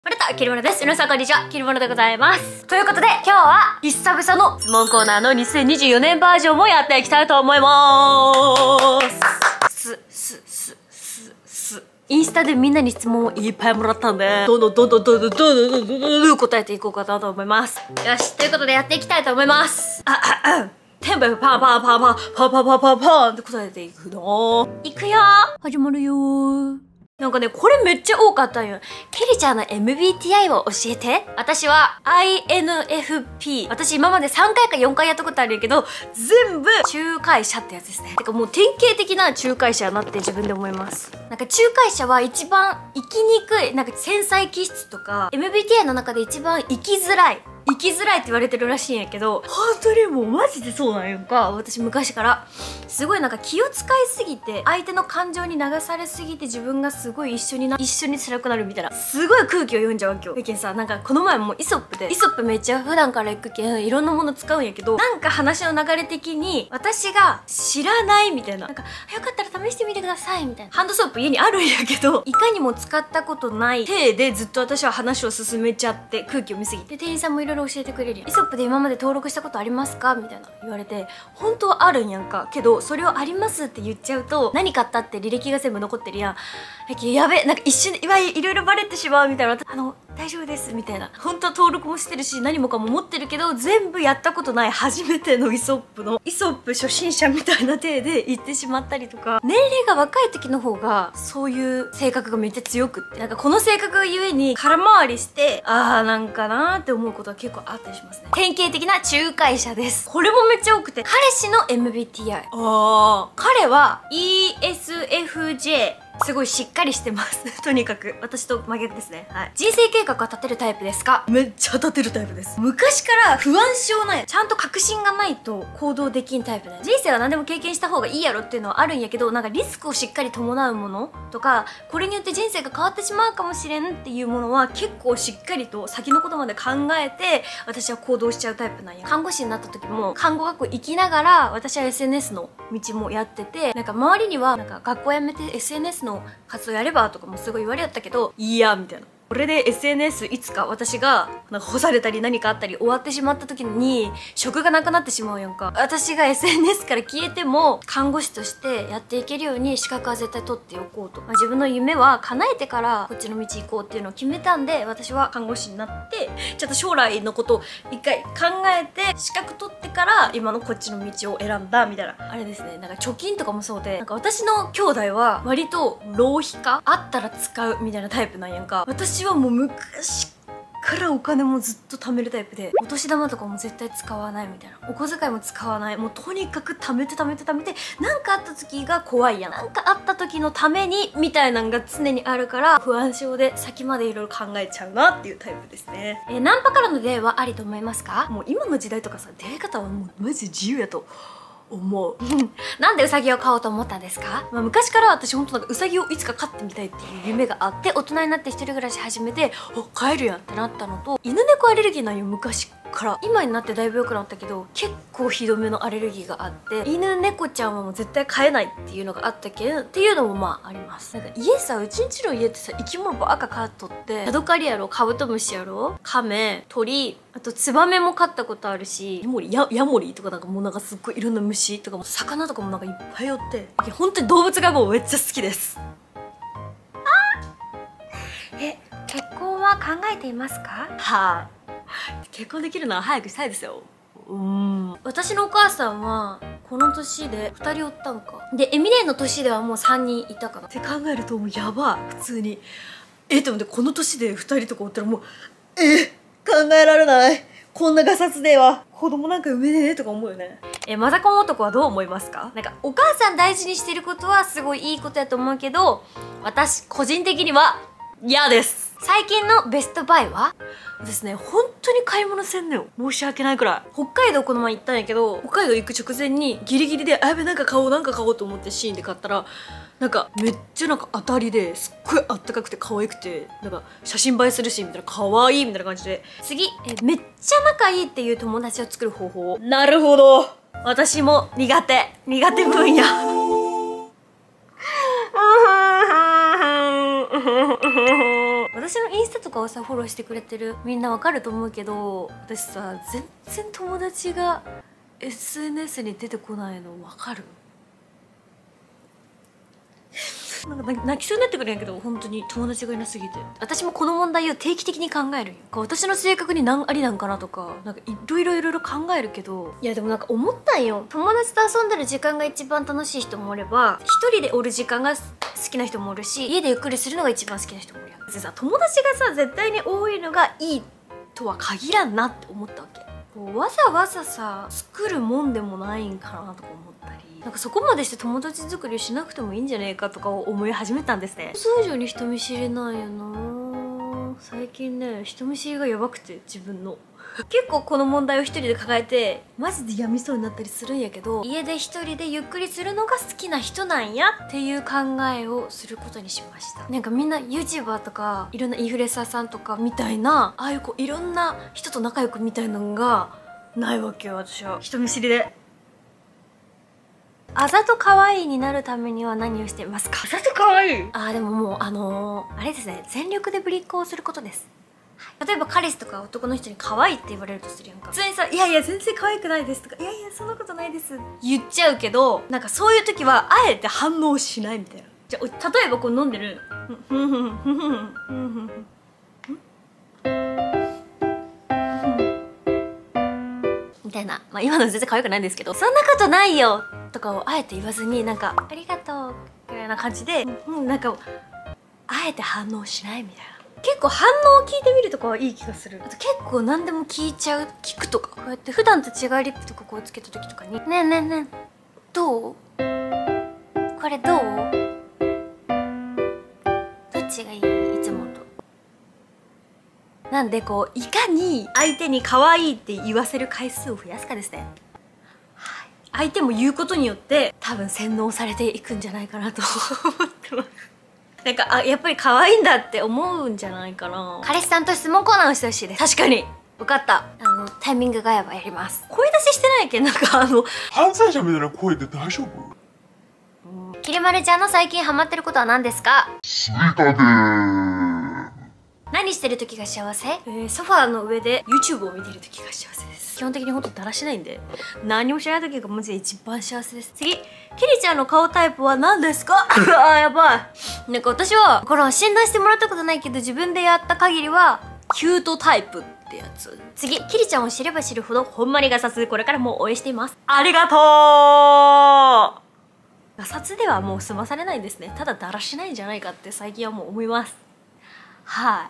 まるた、きるものです。皆さんこんにちは、きるものでございます。ということで、今日は、久々の質問コーナーの2024年バージョンもやっていきたいと思いまーす。インスタでみんなに質問をいっぱいもらったんで、どんどん答えていこうかなと思います。よし、ということでやっていきたいと思います。テンポよくパンパンパンパンパンパンパンパンパンって答えていくの。いくよー。始まるよー。なんかね、これめっちゃ多かったんよ。キリちゃんの MBTI を教えて。私は INFP。私今まで3回か4回やったことあるんやけど、全部仲介者ってやつですね。てかもう典型的な仲介者やなって自分で思います。なんか仲介者は一番生きにくい、なんか繊細気質とか、MBTI の中で一番生きづらいって言われてるらしいんやけど、本当にもうマジでそうなんやんか。私昔からすごいなんか気を使いすぎて、相手の感情に流されすぎて自分がすごい一緒に辛くなるみたいな、すごい空気を読んじゃうわけよ。だけどさ、なんかこの前もイソップで、イソップめっちゃ普段から行くけんいろんなもの使うんやけど、なんか話の流れ的に私が知らないみたいな、なんかよかったら試してみてくださいみたいな、ハンドソープ家にあるんやけど、いかにも使ったことない体でずっと私は話を進めちゃって、空気読みすぎて、店員さんもいろいろ教えてくれるよ。イソップで今まで登録したことありますかみたいな言われて、本当はあるんやんか。けどそれをありますって言っちゃうと、何買ったって履歴が全部残ってるやん。やべ、なんか一瞬でいろいろバレてしまうみたいな、大丈夫ですみたいな、本当は登録もしてるし何もかも持ってるけど、全部やったことない初めてのイソップ初心者みたいな体で言ってしまったりとか、年齢が若い時の方がそういう性格がめっちゃ強くって、なんかこの性格がゆえに空回りして、なんかなーって思うことは結構あったりしますね。典型的な仲介者です。これもめっちゃ多くて、彼氏の MBTI。彼は ESFJ。すごいしっかりしてますとにかく私と真逆ですね。はい。人生計画は立てるタイプですか？めっちゃ立てるタイプです。昔から不安症ない、ちゃんと確信がないと行動できんタイプで、人生は何でも経験した方がいいやろっていうのはあるんやけど、なんかリスクをしっかり伴うものとか、これによって人生が変わってしまうかもしれんっていうものは結構しっかりと先のことまで考えて私は行動しちゃうタイプなんや。看護師になった時も看護学校行きながら私は SNS の道もやってて、なんか周りにはなんか学校辞めて SNS の活動やればとかもすごい言われよったけど、いやみたいな、これで SNS いつか私がなんか干されたり何かあったり終わってしまった時に職がなくなってしまうやんか。私が SNS から消えても看護師としてやっていけるように資格は絶対取っておこうと、自分の夢は叶えてからこっちの道行こうっていうのを決めたんで、私は看護師になってちょっと将来のことを一回考えて資格取ってから今のこっちの道を選んだみたいな、あれですね。なんか貯金とかもそうで、なんか私の兄弟は割と浪費家、あったら使うみたいなタイプなんやんか。私はもう昔からお金もずっと貯めるタイプで、お年玉とかも絶対使わないみたいな、お小遣いも使わない、もうとにかく貯めてなんかあった時が怖いやん、なんかあった時のためにみたいなのが常にあるから、不安症で先までいろいろ考えちゃうなっていうタイプですね。ナンパからの出会いはありと思いますか？もう今の時代とかさ、出会い方はもうマジで自由やと思うなんでウサギを飼おうと思ったんですか？昔から私本当なんかウサギをいつか飼ってみたいっていう夢があって、大人になって一人暮らし始めて、飼えるやんってなったのと、犬猫アレルギーなんよ昔から。今になってだいぶ良くなったけど結構ひどめのアレルギーがあって、犬猫ちゃんはもう絶対飼えないっていうのがあったけんっていうのもまああります。なんか家さ、うちんちの家ってさ、生き物ばっか飼っとって、ヤドカリやろ、カブトムシやろ、カメ、鳥、あとツバメも飼ったことあるし、ヤモリとかなんかもうなんかすっごいいろんな虫とかも魚とかもなんかいっぱいおって、本当に動物がもうめっちゃ好きです。結婚は考えていますか？はい、結婚できるのは早くしたいですよ。私のお母さんはこの年で2人おったんかで、エミネの年ではもう3人いたかなって考えると、もうやばい普通に。でもね、この年で2人とかおったらもう考えられない。こんなガサツでは子供なんか産めねえとか思うよね。マザコン男はどう思いますか？なんかお母さん大事にしてることはすごいいいことやと思うけど、私個人的には嫌です。最近のベストバイはですね、本当に買い物せんのよ。申し訳ないくらい。北海道この前行ったんやけど、北海道行く直前にギリギリでやべ、なんか買おうと思ってシーンで買ったら、なんかめっちゃなんか当たりですっごいあったかくて可愛くて、なんか写真映えするしみたいな、可愛いみたいな感じで。次、めっちゃ仲いいっていう友達を作る方法。なるほど、私も苦手分野私私のインスタとかをさフォローしてくれてるみんなわかると思うけど、私さ全然友達が SNS に出てこないのわかる？なんか泣きそうになってくるんやけど、本当に友達がいなすぎて。私もこの問題を定期的に考えるんよ。私の性格に何ありなんかなとか、なんかいろいろ考えるけど、いやでもなんか思ったんよ。友達と遊んでる時間が一番楽しい人もおれば、一人でおる時間が好きな人もおるし、家でゆっくりするのが一番好きな人もおるやん。別にさ、友達がさ絶対に多いのがいいとは限らんなって思ったわけ。こうわざわざさ作るもんでもないんかなとか思ったり、なんかそこまでして友達作りしなくてもいいんじゃねえかとかを思い始めたんですね。想像以上に人見知りなんやな。最近ね、人見知りがやばくて、自分の結構この問題を一人で抱えてマジで病みそうになったりするんやけど、家で一人でゆっくりするのが好きな人なんやっていう考えをすることにしました。なんかみんな YouTuber とかいろんなインフルエンサーさんとかみたいな、ああいうこういろんな人と仲良くみたいなのがないわけよ。私は人見知りで。あざと可愛いになるためには何をしていますか？あざと可愛い。でももうあれですね、全力でぶりっ子をすることです。例えば彼氏とか男の人に可愛いって言われるとするやんか。普通にさ「いやいや全然可愛くないです」とか「いやいやそんなことないです」言っちゃうけど、なんかそういう時はあえて反応しないみたいな。じゃあ例えばこう飲んでるみたいな、今の全然可愛くないんですけど、そんなことないよとかをあえて言わずに、なんかありがとうぐらいな感じで、なんかあえて反応しないみたいな。結構反応を聞いてみるとかはいい気がする。あと結構何でも聞くとか、こうやって普段と違うリップとかこうつけた時とかに「ねえねえねえどう？これどう？どっちがいい？いつもと」なんでこういかに相手に可愛いって言わせる回数を増やすかですね。はい、相手も言うことによって多分洗脳されていくんじゃないかなと思ってます。なんかやっぱり可愛いんだって思うんじゃないかな。彼氏さんと質問コーナーをしてほしいです。確かに分かった。タイミングがやばいやります。声出ししてないけん、なんか犯罪者みたいな声で大丈夫？ きりまるちゃんの最近ハマってることは何ですか？ スイカゲーム。 何してる時が幸せ？ソファーの上で YouTube を見てる時が幸せです。基本的にほんとだらしないんで、何もしない時がマジで一番幸せです。次、キリちゃんの顔タイプは何ですか？やばい。なんか私はこれは診断してもらったことないけど、自分でやった限りはキュートタイプってやつ。次、キリちゃんを知れば知るほどほんまにガサツ、これからも応援しています。ありがとう。ガサツではもう済まされないんですね。ただだらしないんじゃないかって最近はもう思います。はい、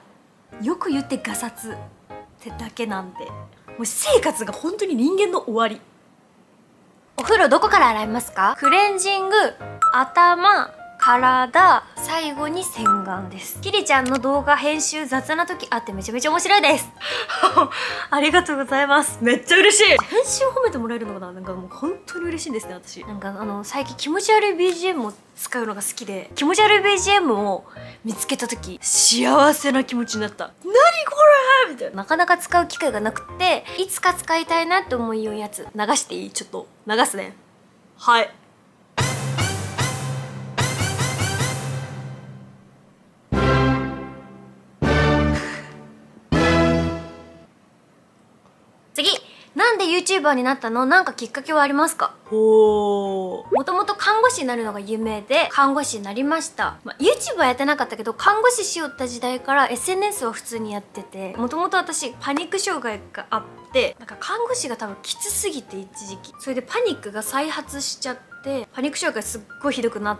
よく言ってガサツってだけなんで、もう生活が本当に人間の終わり。お風呂どこから洗いますか？クレンジング、頭、体、最後に洗顔です。キリちゃんの動画編集雑な時あってめちゃめちゃ面白いです。ありがとうございます。めっちゃ嬉しい。編集褒めてもらえるのかな。なんかもう本当に嬉しいんですね、私。なんか最近気持ち悪い BGM を使うのが好きで、気持ち悪い BGM を見つけた時幸せな気持ちになった。何これみたいな。なかなか使う機会がなくて、いつか使いたいなって思いようやつ流していい？ちょっと流すね。はい。次、なんで YouTuber になったの？なんかきっかけはありますか？もともと看護師になるのが夢で看護師になりました。YouTuber やってなかったけど、看護師しよった時代から SNS は普通にやってて、もともと私パニック障害があって、なんか看護師が多分きつすぎて一時期、それでパニックが再発しちゃって、パニック障害すっごいひどくなって、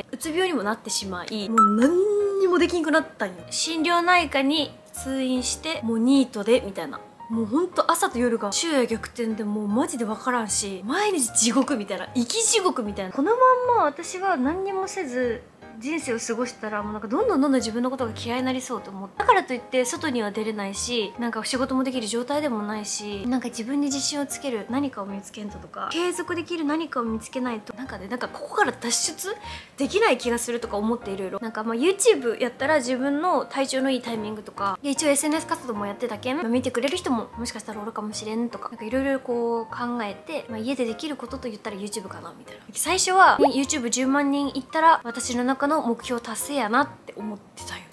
うつ病にもなってしまい、もう何にもできんくなったんよ。心療内科に通院して、もうニートでみたいな。もうほんと朝と夜が昼夜逆転で、もうマジで分からんし、毎日地獄みたいな、生き地獄みたいな。このまんま私が何にもせず人生を過ごしたら、もうなんかどんどん自分のことが嫌いになりそうと思って、だからといって外には出れないし、なんか仕事もできる状態でもないし、なんか自分に自信をつける何かを見つけんとか、継続できる何かを見つけないと、なんかね、なんかここから脱出できない気がするとか思って、いろいろなんかYouTube やったら自分の体調のいいタイミングとかで、一応 SNS 活動もやってたけん、見てくれる人ももしかしたらおるかもしれんとか、なんかいろいろこう考えて、家でできることと言ったら YouTube かなみたいな。最初は YouTube10 万人いったら私の中の目標達成やなって思ってたよ、ずっと。そし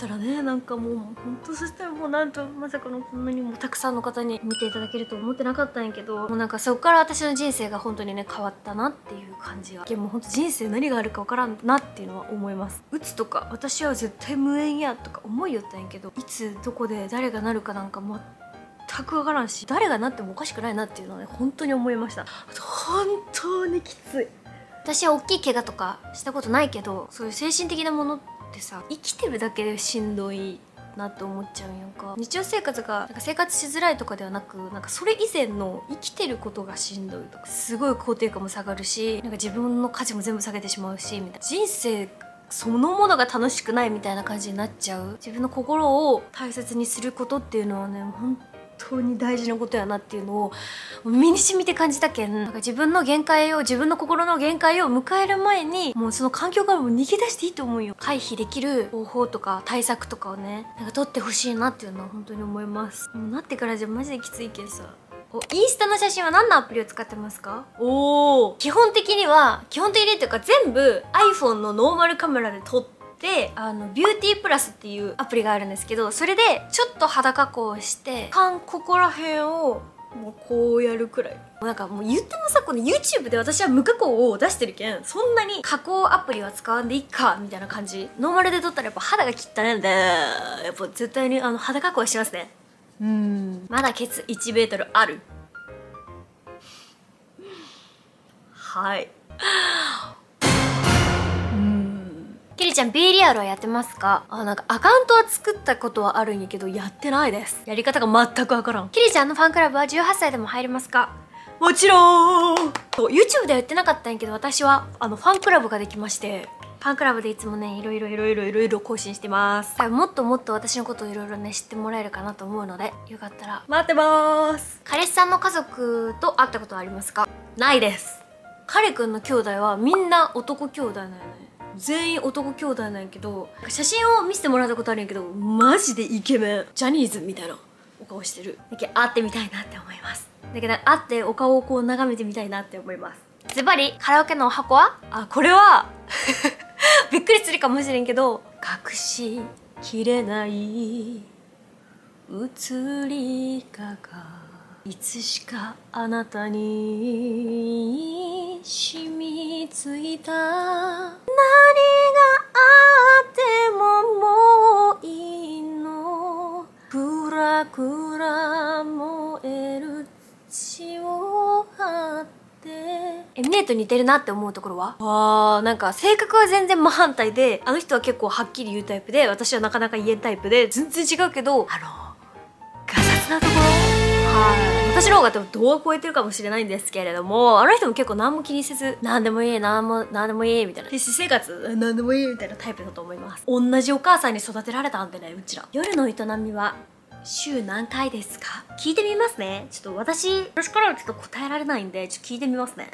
したらね、なんかもうほんと、そしたらもうなんとまさかのこんなにもたくさんの方に見ていただけると思ってなかったんやけど、もうなんかそこから私の人生が本当にね変わったなっていう感じが、いやもうほんと人生何があるかわからんなっていうのは思います。うつとか私は絶対無縁やとか思いよったんやけど、いつどこで誰がなるかなんか全くわからんし、誰がなってもおかしくないなっていうのはね本当に思いました。本当にきつい。私は大きい怪我とかしたことないけど、そういう精神的なものってさ、生きてるだけでしんどいなって思っちゃうんやんか。日常生活がなんか生活しづらいとかではなく、なんかそれ以前の生きてることがしんどいとか、すごい肯定感も下がるし、なんか自分の価値も全部下げてしまうしみたいな、人生そのものが楽しくないみたいな感じになっちゃう。自分の心を大切にすることっていうのはね本当に大事なことやなっていうのを身に染みて感じたけん、なんか自分の限界を、自分の心の限界を迎える前にもうその環境からも逃げ出していいと思うよ。回避できる方法とか対策とかをねなんか取ってほしいなっていうのは本当に思います。もうなってからじゃマジできついけどさ。インスタの写真は何のアプリを使ってますか？基本的にっていうか全部 iPhone のノーマルカメラで撮って、ビューティープラスっていうアプリがあるんですけど、それでちょっと肌加工してここら辺をもうこうやるくらい。なんかもう言ってもさ、この YouTube で私は無加工を出してるけん、そんなに加工アプリは使わんでいいかみたいな感じ。ノーマルで撮ったらやっぱ肌が汚いんで、やっぱ絶対に肌加工はしますね。まだケツ1メートルある。はいキリちゃん B リアルはやってますか？なんかアカウントは作ったことはあるんやけどやってないです。やり方が全くわからん。キリちゃんのファンクラブは18歳でも入れますか？もちろん。YouTube ではやってなかったんやけど、私はファンクラブができまして、ファンクラブでいつもねいろいろ更新してます。もっともっと私のことをいろいろね知ってもらえるかなと思うので、よかったら待ってます。彼氏さんの家族と会ったことはありますか？ないです。彼くんの兄弟はみんな男兄弟なんよね。全員男兄弟なんやけど、写真を見せてもらったことあるんやけど、マジでイケメン、ジャニーズみたいなお顔してる。だけど会ってみたいなって思います。だけど会ってお顔をこう眺めてみたいなって思います。ズバリカラオケのお箱は？これはびっくりするかもしれんけど、隠しきれない移りかがいつしかあなたに染みついた。何があってももういいの。くらくら燃える血を張って。エミネート似てるなって思うところは？なんか性格は全然真反対で、あの人は結構はっきり言うタイプで、私はなかなか言えんタイプで、全然違うけど、ガサツなところ、私の方が度は超えてるかもしれないんですけれども、あの人も結構何も気にせず、何でもいい、何でもいいみたいな、私生活何でもいいみたいなタイプだと思います。同じお母さんに育てられたんでね、うちら。夜の営みは週何回ですか？聞いてみますね。ちょっと私からはちょっと答えられないんで、ちょっと聞いてみますね。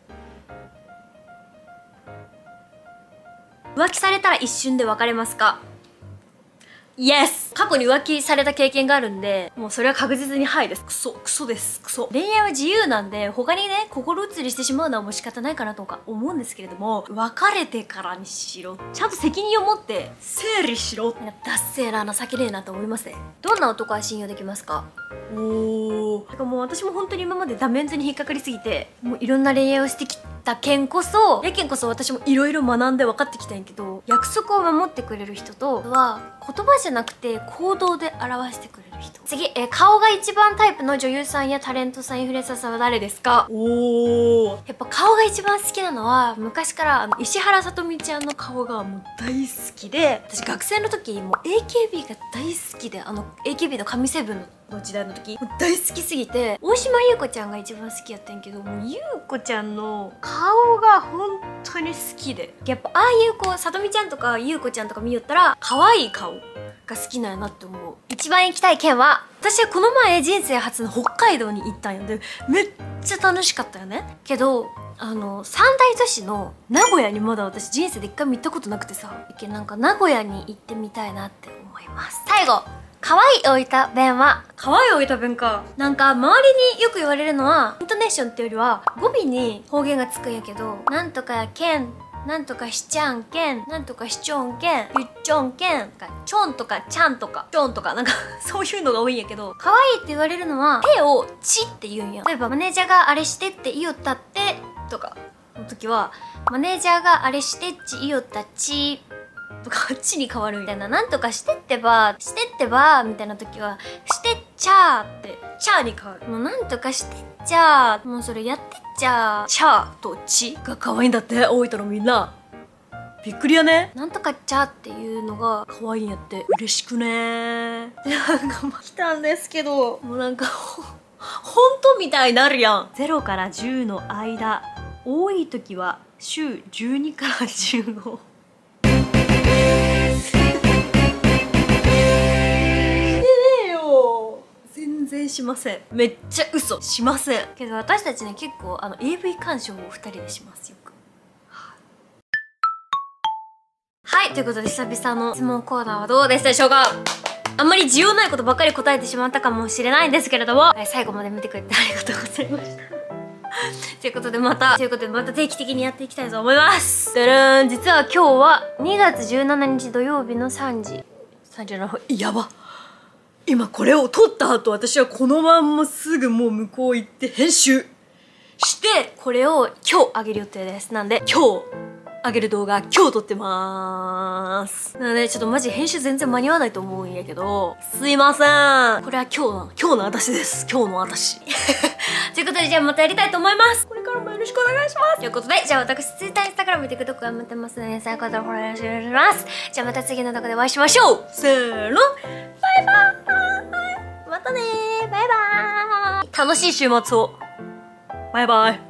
浮気されたら一瞬で別れますか？イエス。過去に浮気された経験があるんで、もうそれは確実にはいです。クソです。恋愛は自由なんで、他にね、心移りしてしまうのはもう仕方ないかなとか思うんですけれども、別れてからにしろ。ちゃんと責任を持って整理しろ。ダッセーな、情けねえなと思いますね。どんな男は信用できますか？てかもう私も本当に今までダメンズに引っかかりすぎて、もういろんな恋愛をしてきた件こそ私もいろいろ学んで分かってきたんやけど、約束を守ってくれる人とは言葉じゃなくて行動で表してくれる人。次、顔が一番タイプの女優さんやタレントさん、インフルエンサーさんは誰ですか？やっぱ顔が一番好きなのは、昔から石原さとみちゃんの顔がもう大好きで、私学生の時もう AKB が大好きで、AKB の神セブンの時代の時もう大好きすぎて、大島優子ちゃんが一番好きやったんやけど、もう優子ちゃんの顔が本当に好きで、やっぱああいう子、さとみちゃんとか優子ちゃんとか見よったら可愛い顔が好きなんやなって思う。一番行きたい県は、私はこの前人生初の北海道に行ったんやで、めっちゃ楽しかったよね。けど三大都市の名古屋にまだ私人生で一回も行ったことなくてさ、なんか名古屋に行ってみたいなって思います。最後、可愛い大分弁は？可愛い大分弁か。なんか周りによく言われるのは、イントネーションっていうよりは語尾に方言がつくんやけど、なんとかやけんなんとかしちゃんけん、なんとかしちょんけん、ゆっちょんけん、ちょんとかちゃんとか、ちょんとか、なんかそういうのが多いんやけど、可愛いって言われるのは、手をちって言うんや。例えば、マネージャーがあれしてって言いよったって、とか、の時は、マネージャーがあれしてっち言いよったち、とか、ちに変わるみたいな。なんとかしてってば、してってば、みたいな時は、してっちゃーって、ちゃーに変わる。もうなんとかしてっちゃー。もうそれやってっちゃー。ちゃーとちが可愛いんだって、大分のみんな。びっくりやね。なんとかちゃーっていうのが可愛いんやって。嬉しくねー。で、なんか来たんですけど、もうなんか、ほんとみたいになるやん。0から10の間。多い時は週12から15。全然しません。めっちゃ嘘しませんけど、私たちね結構AV 鑑賞を2人でしますよく。はい、ということで久々の質問コーナーはどうでしたでしょうか。あんまり需要ないことばっかり答えてしまったかもしれないんですけれども、最後まで見てくれてありがとうございましたということでまた定期的にやっていきたいと思います。でるん、実は今日は2月17日土曜日の3時7分。やば、今これを撮った後、私はこのまんますぐもう向こう行って編集してこれを今日上げる予定です。なんで今日上げる動画今日撮ってまーす。なのでちょっとマジ編集全然間に合わないと思うんやけど、すいません。これは今日の私です。今日の私ということで、じゃあまたやりたいと思います。これからもよろしくお願いします。ということで、じゃあ私 Twitter、Instagram 見てくとこ頑張ってますので、最高でフォローよろしくお願いします。じゃあまた次の動画でお会いしましょう。せーの、バイバーイ。またねー、バイバーイ。楽しい週末を。バイバイ。